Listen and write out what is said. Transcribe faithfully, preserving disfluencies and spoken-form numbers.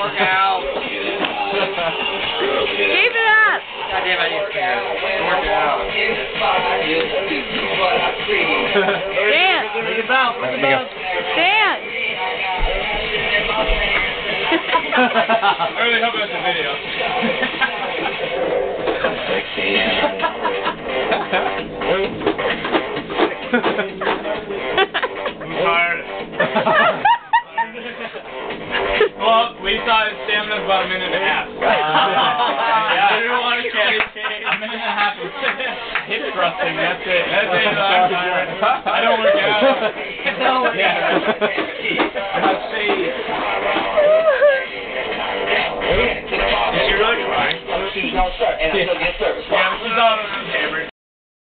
work out. Keep it up. God damn, I need to work it out. Dance. Make it bounce. Make it bounce. Dance. I really hope that's a video. I'm tired. Well, we thought stamina was about a minute and a half. Uh, yeah, I didn't want to catch it. A minute and a half of hip thrusting, that's it. That's it, I'm tired. I don't work out. No, yeah. Let's see. Is she really trying? She's not start, and I still get service. Yeah, but she's all on camera.